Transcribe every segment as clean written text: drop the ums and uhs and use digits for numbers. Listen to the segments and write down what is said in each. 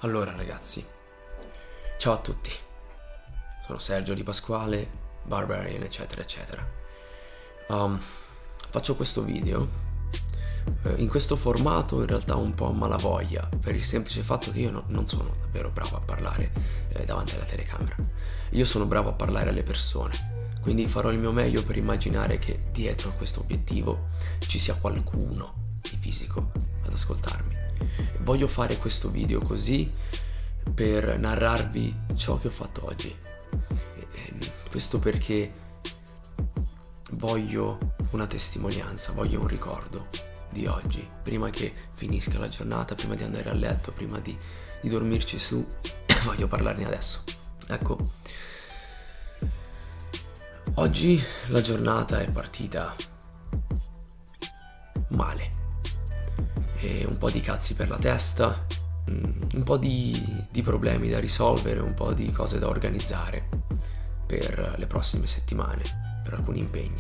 Allora ragazzi, ciao a tutti, sono Sergio Di Pasquale, Barbarian eccetera eccetera. Faccio questo video in questo formato in realtà un po' a malavoglia, per il semplice fatto che io non sono davvero bravo a parlare davanti alla telecamera. Io sono bravo a parlare alle persone, quindi farò il mio meglio per immaginare che dietro a questo obiettivo ci sia qualcuno di fisico ad ascoltarmi. Voglio fare questo video così per narrarvi ciò che ho fatto oggi. Questo perché voglio una testimonianza, voglio un ricordo di oggi, prima che finisca la giornata, prima di andare a letto, prima di dormirci su. Voglio parlarne adesso. Ecco, oggi la giornata è partita male. E un po' di cazzi per la testa, un po' di problemi da risolvere, un po' di cose da organizzare per le prossime settimane, per alcuni impegni.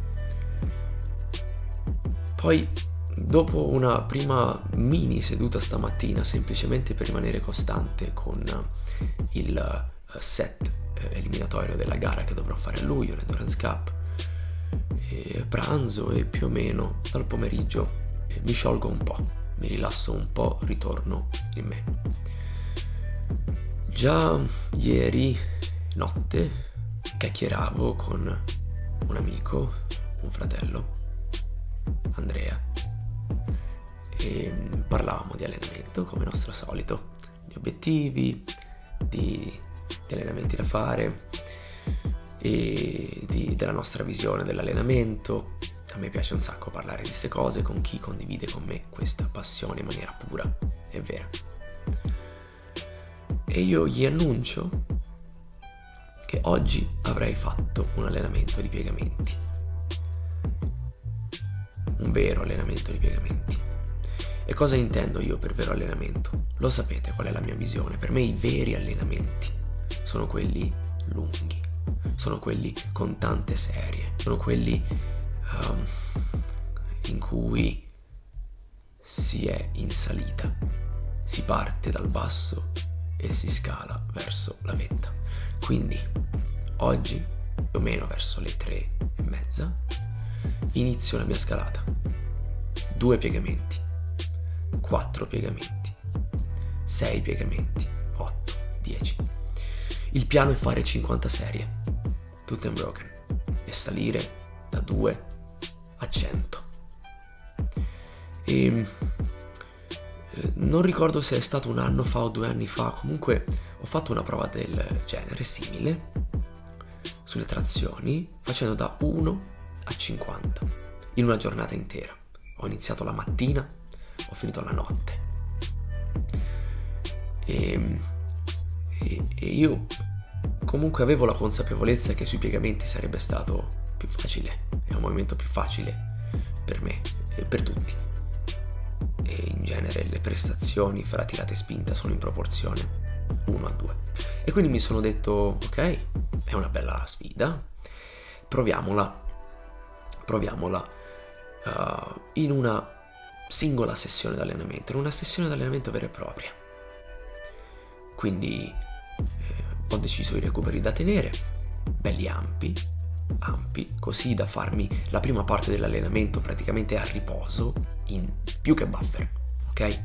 Poi, dopo una prima mini seduta stamattina, semplicemente per rimanere costante con il set eliminatorio della gara che dovrò fare a luglio, l'Endurance Cup, pranzo e più o meno dal pomeriggio mi sciolgo un po', mi rilasso un po', ritorno in me. Già ieri notte chiacchieravo con un amico, un fratello, Andrea, e parlavamo di allenamento come nostro solito, di obiettivi, di allenamenti da fare e della nostra visione dell'allenamento. A me piace un sacco parlare di queste cose con chi condivide con me questa passione in maniera pura e vera. E io gli annuncio che oggi avrei fatto un allenamento di piegamenti. Un vero allenamento di piegamenti. E cosa intendo io per vero allenamento? Lo sapete qual è la mia visione? Per me i veri allenamenti sono quelli lunghi, sono quelli con tante serie, sono quelli in cui si è in salita, si parte dal basso e si scala verso la vetta. Quindi oggi, più o meno verso le 3:30, inizio la mia scalata. 2 piegamenti, 4 piegamenti, 6 piegamenti, 8, 10. Il piano è fare 50 serie, tutte unbroken, e salire da 2 a 100. E non ricordo se è stato un anno fa o 2 anni fa, comunque ho fatto una prova del genere, simile, sulle trazioni, facendo da 1 a 50 in una giornata intera. Ho iniziato la mattina, ho finito la notte. E io comunque avevo la consapevolezza che sui piegamenti sarebbe stato più facile, è un movimento più facile per me e per tutti, e in genere le prestazioni fra tirata e spinta sono in proporzione 1 a 2, e quindi mi sono detto ok, è una bella sfida, proviamola in una singola sessione d'allenamento, in una sessione d'allenamento vera e propria. Quindi ho deciso i recuperi da tenere belli ampi, così da farmi la prima parte dell'allenamento praticamente a riposo, in più che buffer, ok?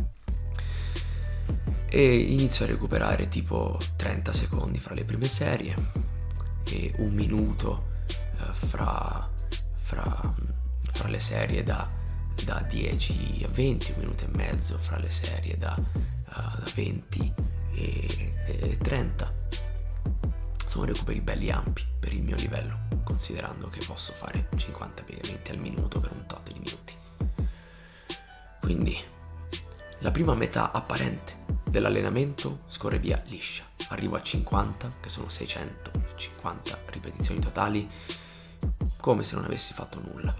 E inizio a recuperare tipo 30 secondi fra le prime serie e 1 minuto fra le serie da 10 a 20, 1 minuto e mezzo fra le serie da 20 e 30. Sono recuperi belli ampi per il mio livello, considerando che posso fare 50 piegamenti al minuto per un tot di minuti. Quindi la prima metà apparente dell'allenamento scorre via liscia. Arrivo a 50, che sono 650 ripetizioni totali, come se non avessi fatto nulla.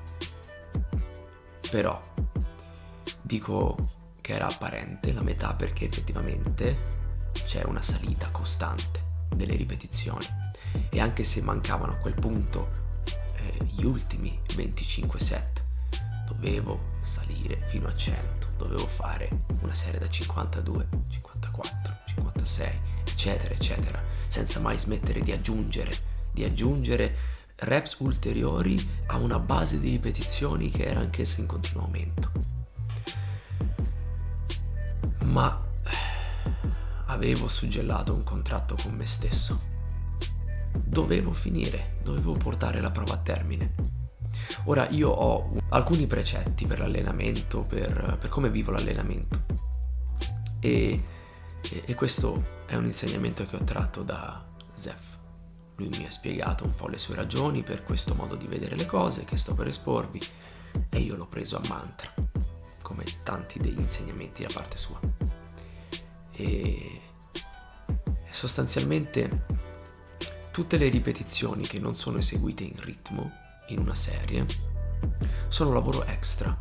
Però dico che era apparente la metà perché effettivamente c'è una salita costante delle ripetizioni, e anche se mancavano a quel punto gli ultimi 25 set, dovevo salire fino a 100, dovevo fare una serie da 52, 53, 54, 56, eccetera, eccetera, senza mai smettere di aggiungere reps ulteriori a una base di ripetizioni che era anch'essa in continuo aumento. Ma avevo suggellato un contratto con me stesso. Dovevo finire, dovevo portare la prova a termine. Ora io ho alcuni precetti per l'allenamento, per come vivo l'allenamento, e questo è un insegnamento che ho tratto da Zef. Lui mi ha spiegato un po' le sue ragioni per questo modo di vedere le cose che sto per esporvi, e io l'ho preso a mantra, come tanti degli insegnamenti da parte sua. E sostanzialmente tutte le ripetizioni che non sono eseguite in ritmo in una serie sono lavoro extra,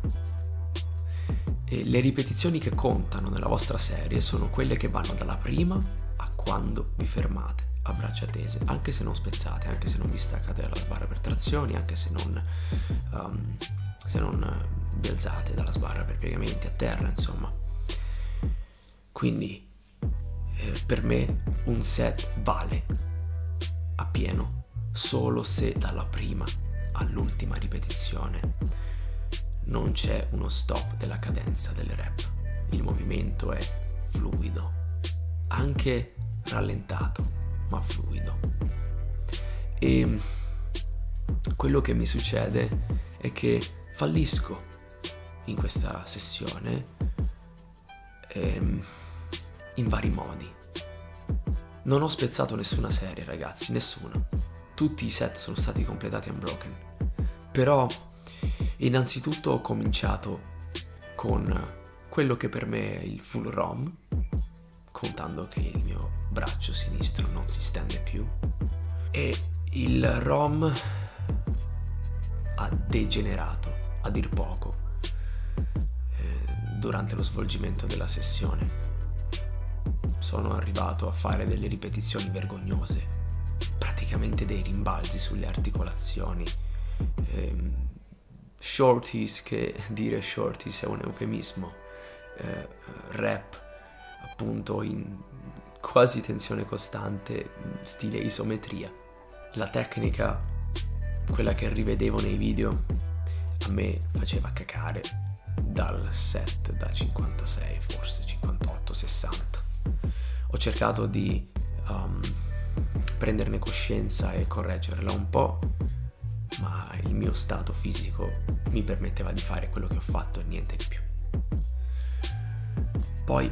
e le ripetizioni che contano nella vostra serie sono quelle che vanno dalla prima a quando vi fermate a braccia tese, anche se non spezzate, anche se non vi staccate dalla sbarra per trazioni, anche se non vi alzate dalla sbarra per piegamenti a terra, insomma. Quindi per me un set vale appieno solo se dalla prima all'ultima ripetizione non c'è uno stop della cadenza delle rep. Il movimento è fluido, anche rallentato, ma fluido. E quello che mi succede è che fallisco in questa sessione in vari modi. Non ho spezzato nessuna serie, ragazzi, nessuna. Tutti i set sono stati completati unbroken. Però innanzitutto ho cominciato con quello che per me è il full ROM, contando che il mio braccio sinistro non si stende più, e il ROM ha degenerato a dir poco durante lo svolgimento della sessione. Sono arrivato a fare delle ripetizioni vergognose, praticamente dei rimbalzi sulle articolazioni, shorties, che dire shorties è un eufemismo, rep appunto in quasi tensione costante, stile isometria. La tecnica, quella che rivedevo nei video, a me faceva cacare dal set da 56, forse 58, 60. Ho cercato di prenderne coscienza e correggerla un po', ma il mio stato fisico mi permetteva di fare quello che ho fatto e niente di più. Poi,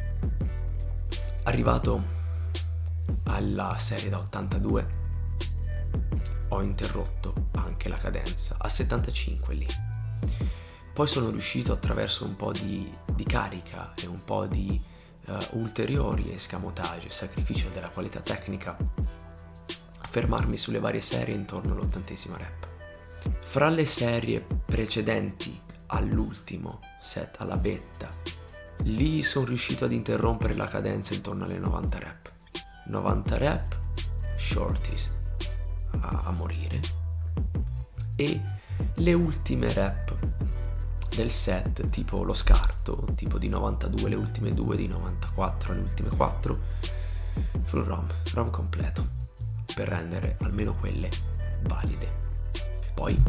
arrivato alla serie da 82, ho interrotto anche la cadenza a 75 lì. Poi sono riuscito, attraverso un po' di carica e un po' di ulteriori escamotage e sacrificio della qualità tecnica, a fermarmi sulle varie serie intorno all'80ª rep. Fra le serie precedenti all'ultimo set, alla beta, lì sono riuscito ad interrompere la cadenza intorno alle 90 rep. 90 rep, shorties a morire, e le ultime rep del set, tipo lo scarto, tipo di 92 le ultime 2, di 94 le ultime 4, full ROM completo, per rendere almeno quelle valide. Poi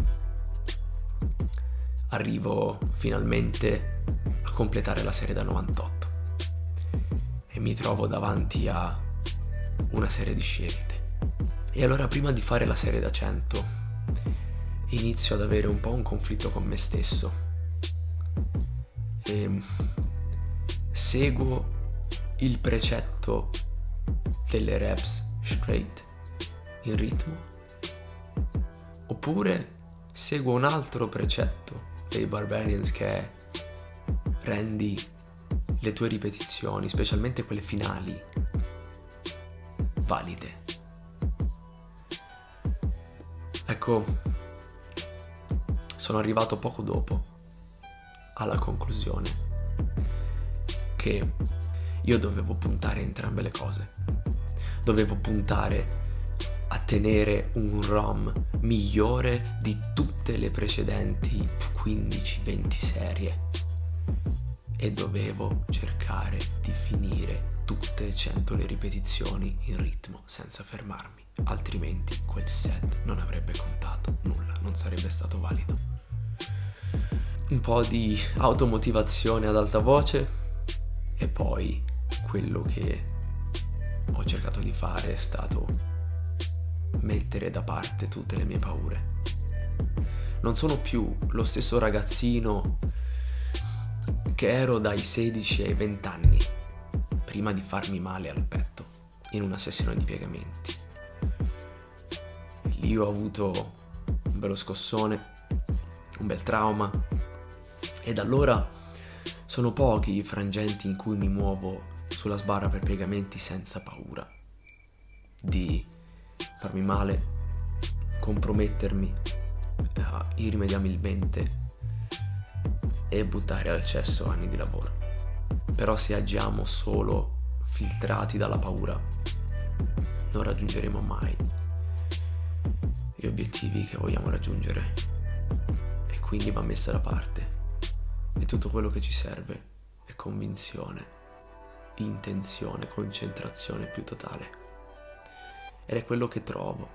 arrivo finalmente a completare la serie da 98 e mi trovo davanti a una serie di scelte. E allora, prima di fare la serie da 100, inizio ad avere un po' un conflitto con me stesso. E seguo il precetto delle reps straight in ritmo, oppure seguo un altro precetto dei Barbarians, che è: rendi le tue ripetizioni, specialmente quelle finali, valide. Ecco, sono arrivato poco dopo alla conclusione che io dovevo puntare a entrambe le cose. Dovevo puntare a tenere un ROM migliore di tutte le precedenti 15-20 serie, e dovevo cercare di finire e 100 le ripetizioni in ritmo senza fermarmi, altrimenti quel set non avrebbe contato nulla, non sarebbe stato valido. Un po' di automotivazione ad alta voce e poi quello che ho cercato di fare è stato mettere da parte tutte le mie paure. Non sono più lo stesso ragazzino che ero dai 16 ai 20 anni, prima di farmi male al petto in una sessione di piegamenti. Lì ho avuto un bello scossone, un bel trauma, e da allora sono pochi i frangenti in cui mi muovo sulla sbarra per piegamenti senza paura di farmi male, compromettermi irrimediabilmente e buttare al cesso anni di lavoro. Però se agiamo solo filtrati dalla paura, non raggiungeremo mai gli obiettivi che vogliamo raggiungere, e quindi va messa da parte. E tutto quello che ci serve è convinzione, intenzione, concentrazione più totale. Ed è quello che trovo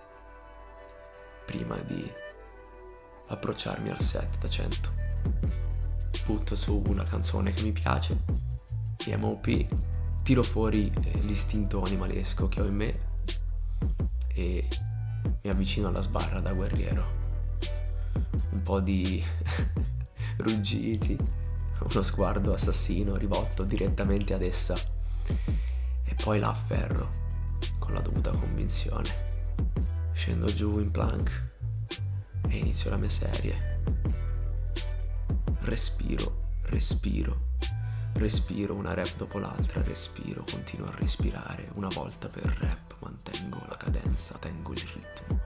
prima di approcciarmi al set da 100. Butto su una canzone che mi piace, EMOP, tiro fuori l'istinto animalesco che ho in me e mi avvicino alla sbarra da guerriero. Un po' di ruggiti, uno sguardo assassino rivolto direttamente ad essa, e poi la afferro con la dovuta convinzione. Scendo giù in plank e inizio la mia serie. Respiro una rap dopo l'altra, continuo a respirare, una volta per rap mantengo la cadenza, tengo il ritmo.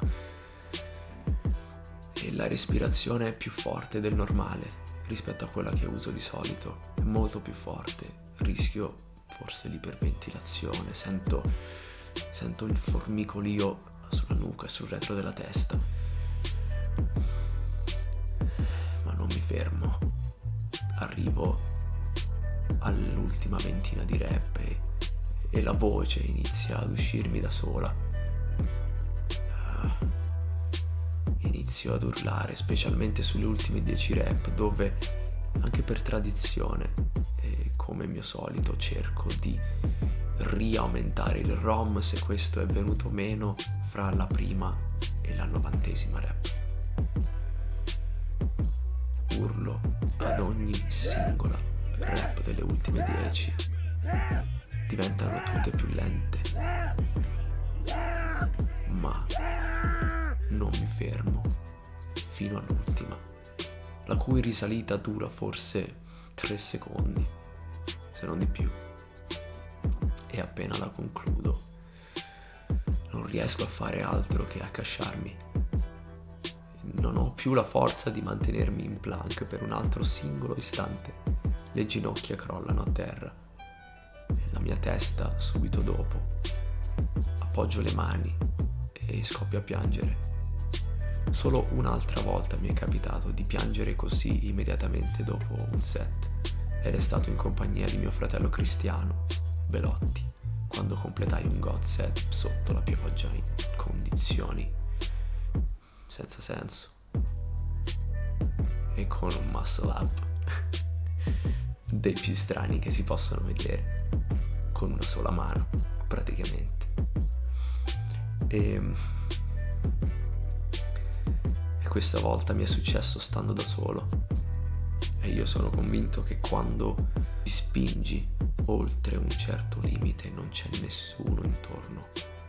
E la respirazione è più forte del normale rispetto a quella che uso di solito, è molto più forte, rischio forse l'iperventilazione, sento il formicolio sulla nuca e sul retro della testa, ma non mi fermo, arrivo all'ultima ventina di rap e la voce inizia ad uscirmi da sola. Inizio ad urlare, specialmente sulle ultime 10 rap, dove anche per tradizione e come mio solito cerco di riaumentare il ROM se questo è venuto meno fra la prima e la 90ª rap. Urlo ad ogni singola rap delle ultime 10, diventano tutte più lente, ma non mi fermo fino all'ultima, la cui risalita dura forse 3 secondi, se non di più, e appena la concludo non riesco a fare altro che accasciarmi. Non ho più la forza di mantenermi in plank per un altro singolo istante. Le ginocchia crollano a terra e la mia testa subito dopo. Appoggio le mani e scoppio a piangere. Solo un'altra volta mi è capitato di piangere così immediatamente dopo un set, ed è stato in compagnia di mio fratello Cristiano Belotti, quando completai un God set sotto la pioggia in condizioni senza senso e con un muscle up dei più strani che si possono vedere, con una sola mano praticamente. E questa volta mi è successo stando da solo, e io sono convinto che quando ti spingi oltre un certo limite non c'è nessuno intorno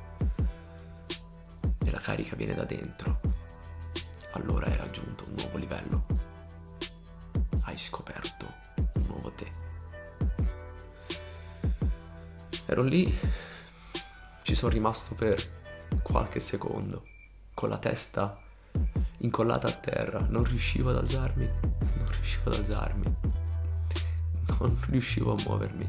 e la carica viene da dentro, allora hai raggiunto un nuovo livello, hai scoperto un nuovo te. Ero lì, ci sono rimasto per qualche secondo con la testa incollata a terra, non riuscivo ad alzarmi, non riuscivo a muovermi.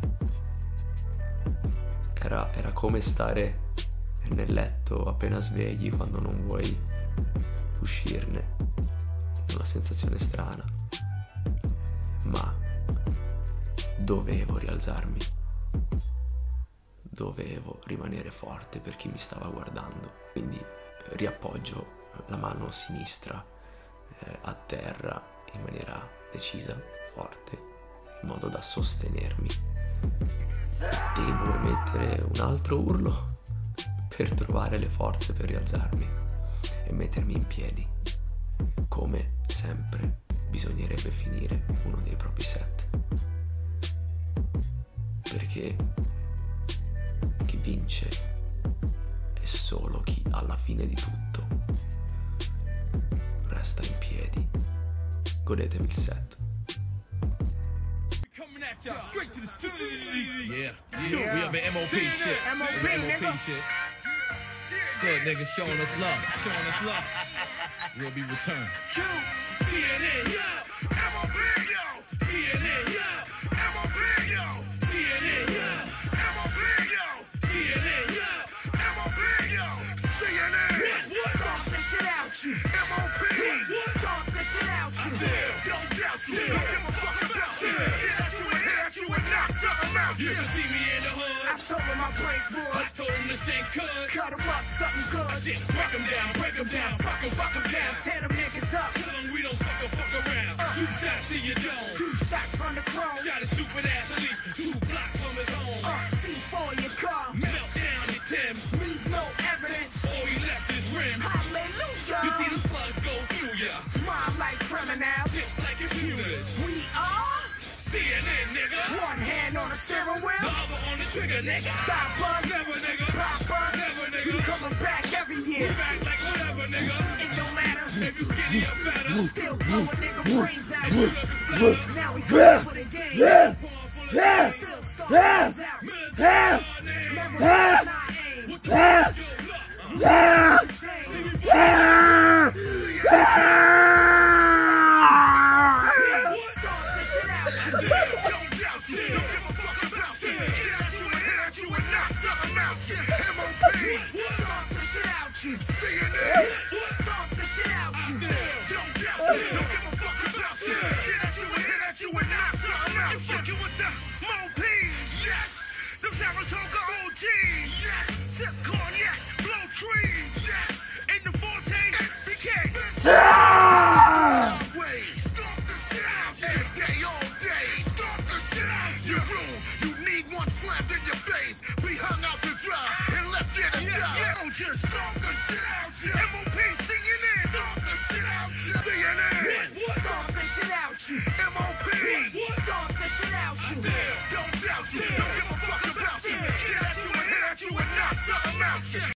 Era come stare nel letto appena svegli quando non vuoi uscirne, una sensazione strana, ma dovevo rialzarmi. dovevo rimanere forte per chi mi stava guardando. Quindi riappoggio la mano sinistra a terra in maniera decisa, forte, in modo da sostenermi. Devo emettere un altro urlo per trovare le forze per rialzarmi e mettermi in piedi. Come sempre bisognerebbe finire uno dei propri set, perché chi vince è solo chi alla fine di tutto resta in piedi. Godetevi il set. Straight to the studio. Yeah. We up in MOP shit. MOP shit. Stud niggas showing us love. We'll be returned. CNN, yo. MOP, yo. CNN, yo. MOP, yo. CNN, yo. MOP, yo. CNN, yo. MOP, yo. CNN. Stomp the shit out you. MOP. Stomp the shit out you. Don't doubt you. Don't give a fuck about you. You can see me in the hood. I told him I break wood. I told him the same cut. Cut him up, something good. Shit, break him down, fuck him down. Tear them niggas up. Tell them we don't fuck around. 2 shots to your dome. 2 shots from the chrome. Shot his stupid ass at least 2 blocks from his home. C4 your car. Melt down your Timbs. Leave no evidence. All he left is rims. Hallelujah. You see the slugs go through ya. Smile like criminals. Tips like computers. We are CNN, nigga. One hand on the steering wheel, the other on the trigger, nigga. Stop buzz, never, nigga. Pop buzz, never, nigga. We coming back every year. We back like whatever, nigga. It don't matter if you skinny or fatter. Still blow a nigga brains out. Now we come for the game. Still stars out. Never not aim. What the just stomp the shit out you. MOP, CNN. Stomp the shit out you. CNN. Stomp the shit out you. MOP. Stomp the shit out you. Don't doubt you. Don't give a fuck about you. Get at you and hit at you and knock something out you.